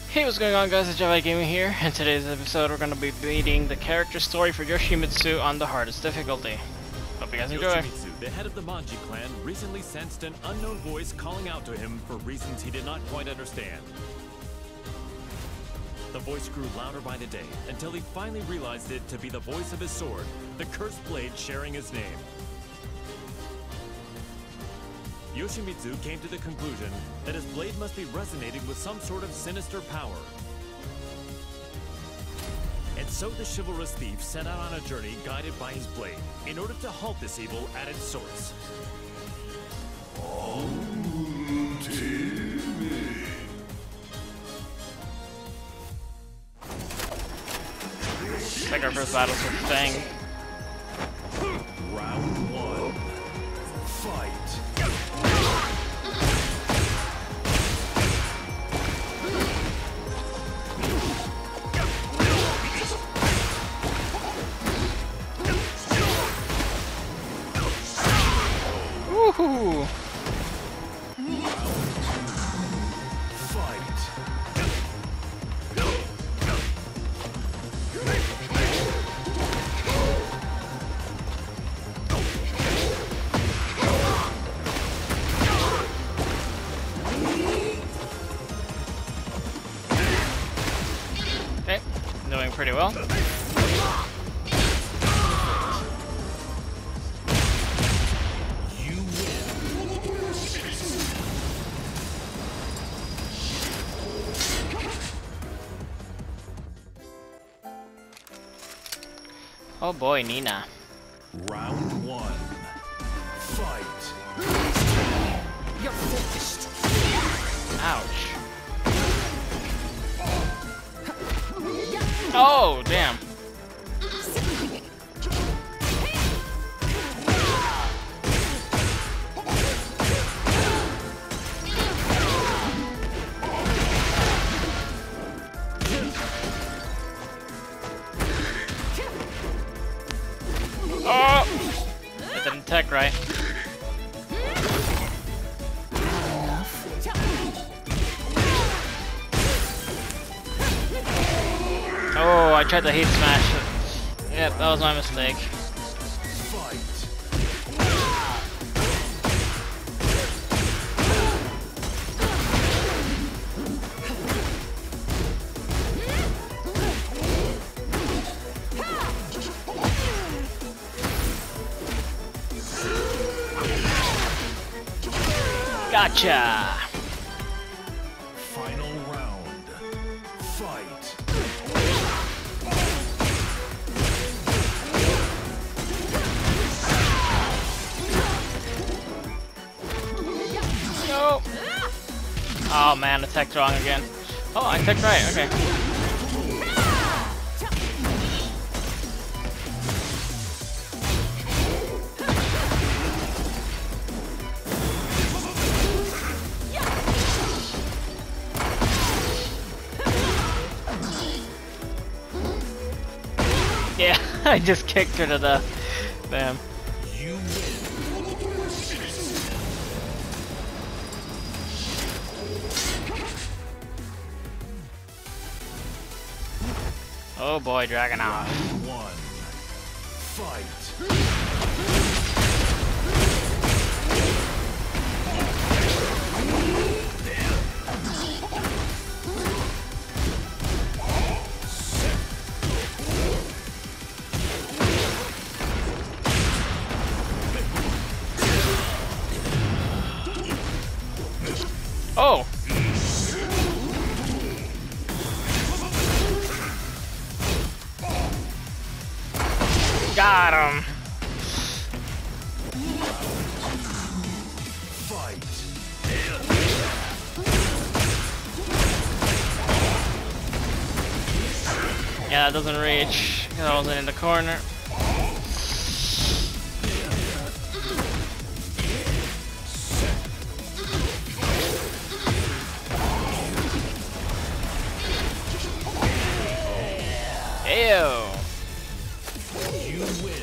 Hey, what's going on, guys? It's Jedi Gaming here. In today's episode, we're going to be beating the character story for Yoshimitsu on the hardest difficulty. Hope you guys enjoy. Yoshimitsu, the head of the Manji clan, recently sensed an unknown voice calling out to him for reasons he did not quite understand. The voice grew louder by the day, until he finally realized it to be the voice of his sword, the cursed blade sharing his name. Yoshimitsu came to the conclusion that his blade must be resonating with some sort of sinister power. And so the chivalrous thief set out on a journey guided by his blade, in order to halt this evil at its source. It's like our first battle with Fang. Round one. Fight. Woohoo! Okay, doing pretty well. Oh boy, Nina. Round one. Fight. You're finished. Ouch. Oh, damn. Oh! It didn't tech right. Oh, I tried to hate smash it. Yep, that was my mistake. Gotcha! Final round. Fight. No! Oh man, I teched wrong again. Oh, I teched right, okay. Yeah, I just kicked her to the... Bam. You win. Oh boy, Dragon off. Round one. Fight. Oh! Got him! Fight. Yeah, it doesn't reach, because I wasn't in the corner. Ew! You win.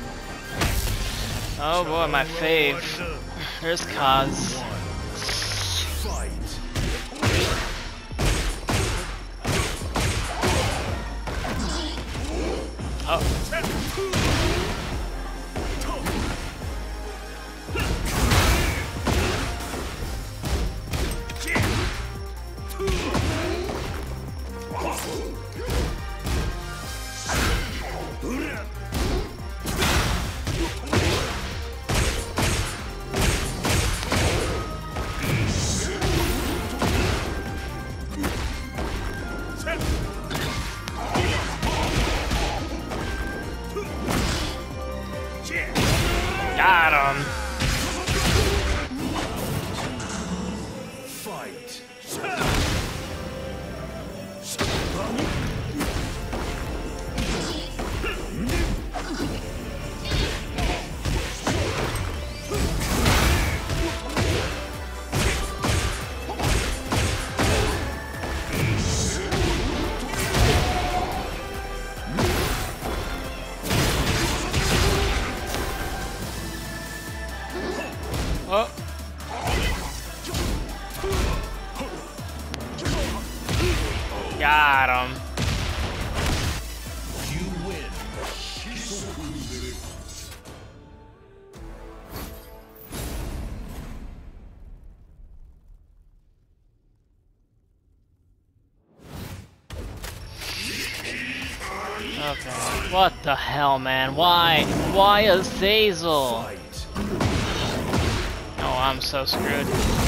Oh boy, my fave. There's Kaz. Got him. Fight. Oh. Got him. You win. Okay. What the hell, man? Why? Why Azazel? Fight. Oh, I'm so screwed.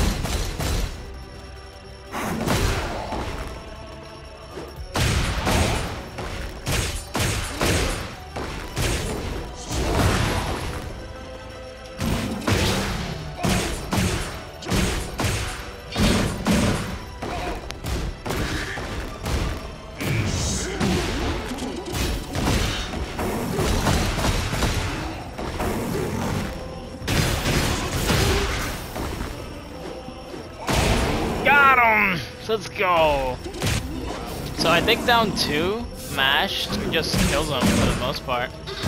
Got him! Let's go! So I think down 2, mashed, just kills him for the most part.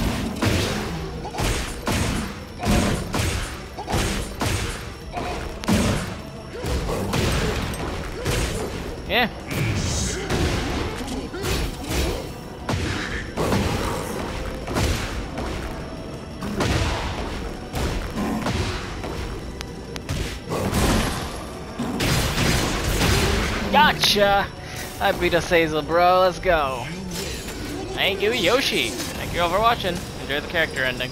Yeah. Gotcha! I beat Azazel, bro. Let's go. Thank you, Yoshi. Thank you all for watching. Enjoy the character ending.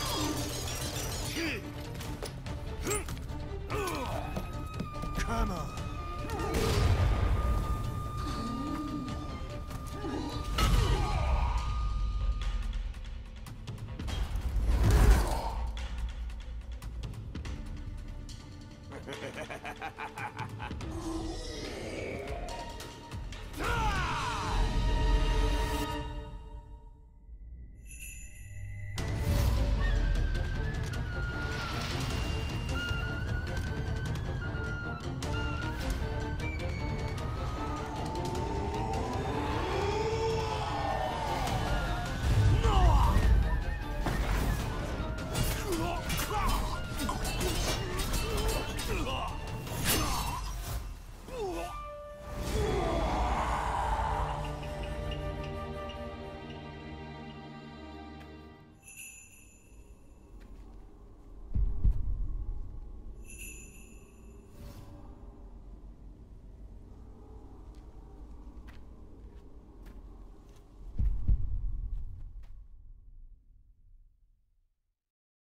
Come on.